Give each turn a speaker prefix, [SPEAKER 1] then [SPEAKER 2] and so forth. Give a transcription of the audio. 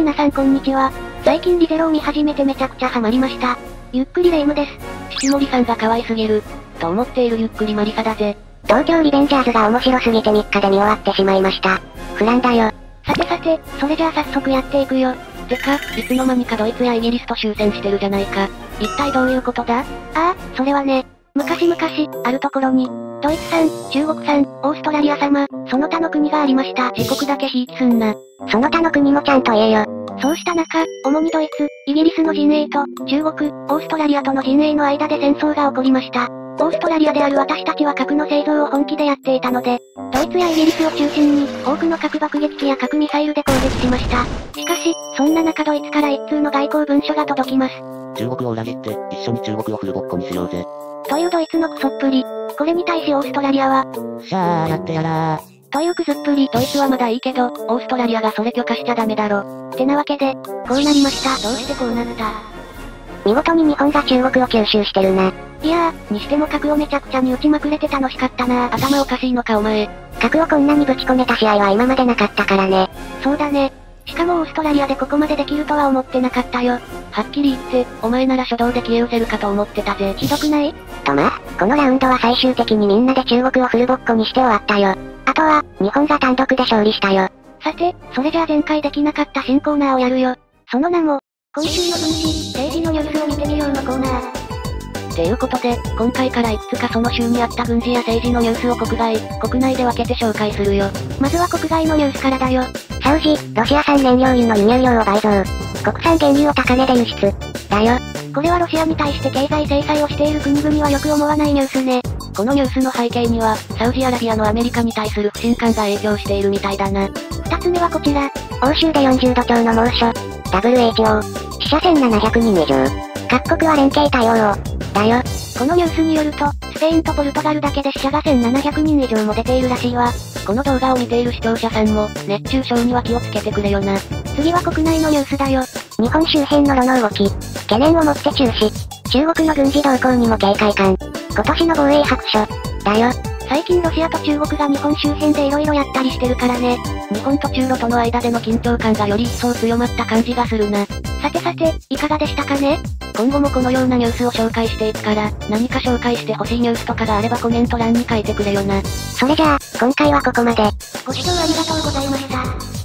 [SPEAKER 1] 皆さんこんにちは。最近リゼロを見始めてめちゃくちゃハマりました。ゆっくりレ夢ムです。
[SPEAKER 2] 七森さんが可愛すぎる、と思っているゆっくりマリサだぜ。
[SPEAKER 3] 東京リベンジャーズが面白すぎて3日で見終わってしまいました。フランだよ。
[SPEAKER 1] さてさて、それじゃあ早速やっていくよ。
[SPEAKER 2] てか、いつの間にかドイツやイギリスと終戦してるじゃないか。一体どういうことだ？
[SPEAKER 1] ああ、それはね、昔々、あるところに、ドイツ産、中国産、オーストラリア様、その他の国がありました。
[SPEAKER 2] 自国だけひいきすんな。
[SPEAKER 3] その他の国もちゃんと言えよ。
[SPEAKER 1] そうした中、主にドイツ、イギリスの陣営と、中国、オーストラリアとの陣営の間で戦争が起こりました。オーストラリアである私たちは核の製造を本気でやっていたので、ドイツやイギリスを中心に、多くの核爆撃機や核ミサイルで攻撃しました。しかし、そんな中ドイツから一通の外交文書が届きます。
[SPEAKER 4] 中国を裏切って、一緒に中国をフルボッコにしようぜ。
[SPEAKER 1] というドイツのクソっぷり。これに対しオーストラリアは、
[SPEAKER 4] しゃーやってやらー。
[SPEAKER 1] というクズっぷり。
[SPEAKER 2] ドイツはまだいいけど、オーストラリアがそれ許可しちゃダメだろ。
[SPEAKER 1] ってなわけで、こうなりました。
[SPEAKER 2] どうしてこうなった？
[SPEAKER 3] 見事に日本が中国を吸収してるな。
[SPEAKER 1] いやー、にしても核をめちゃくちゃに撃ちまくれて楽しかったな。
[SPEAKER 2] 頭おかしいのかお前。
[SPEAKER 3] 核をこんなにぶち込めた試合は今までなかったからね。
[SPEAKER 1] そうだね。しかもオーストラリアでここまでできるとは思ってなかったよ。
[SPEAKER 2] はっきり言って、お前なら初動で消え失せるかと思ってたぜ。
[SPEAKER 1] ひどくない？
[SPEAKER 3] とまあ、このラウンドは最終的にみんなで中国をフルボッコにして終わったよ。あとは、日本が単独で勝利したよ。
[SPEAKER 1] さて、それじゃあ前回できなかった新コーナーをやるよ。その名も、今週の軍事、政治のニュースを見てみようのコーナー。
[SPEAKER 2] っていうことで、今回からいくつかその週にあった軍事や政治のニュースを国外、国内で分けて紹介するよ。
[SPEAKER 1] まずは国外のニュースからだよ。
[SPEAKER 3] サウジ、ロシア産燃料油の輸入量を倍増。国産原油を高値で輸出。だよ。
[SPEAKER 1] これはロシアに対して経済制裁をしている国々はよく思わないニュースね。
[SPEAKER 2] このニュースの背景には、サウジアラビアのアメリカに対する不信感が影響しているみたいだな。
[SPEAKER 1] 二つ目はこちら。
[SPEAKER 3] 欧州で40度超の猛暑。WHO。死者1700人以上。各国は連携対応を。だよ。
[SPEAKER 1] このニュースによると、スペインとポルトガルだけで死者が1700人以上も出ているらしいわ。
[SPEAKER 2] この動画を見ている視聴者さんも、熱中症には気をつけてくれよな。
[SPEAKER 1] 次は国内のニュースだよ。
[SPEAKER 3] 日本周辺の炉の動き。懸念を持って中止。中国の軍事動向にも警戒感。今年の防衛白書。だよ。
[SPEAKER 1] 最近ロシアと中国が日本周辺で色々やったりしてるからね。
[SPEAKER 2] 日本と中ロとの間での緊張感がより一層強まった感じがするな。
[SPEAKER 1] さてさて、いかがでしたかね？
[SPEAKER 2] 今後もこのようなニュースを紹介していくから、何か紹介してほしいニュースとかがあればコメント欄に書いてくれよな。
[SPEAKER 3] それじゃあ、今回はここまで。
[SPEAKER 1] ご視聴ありがとうございました。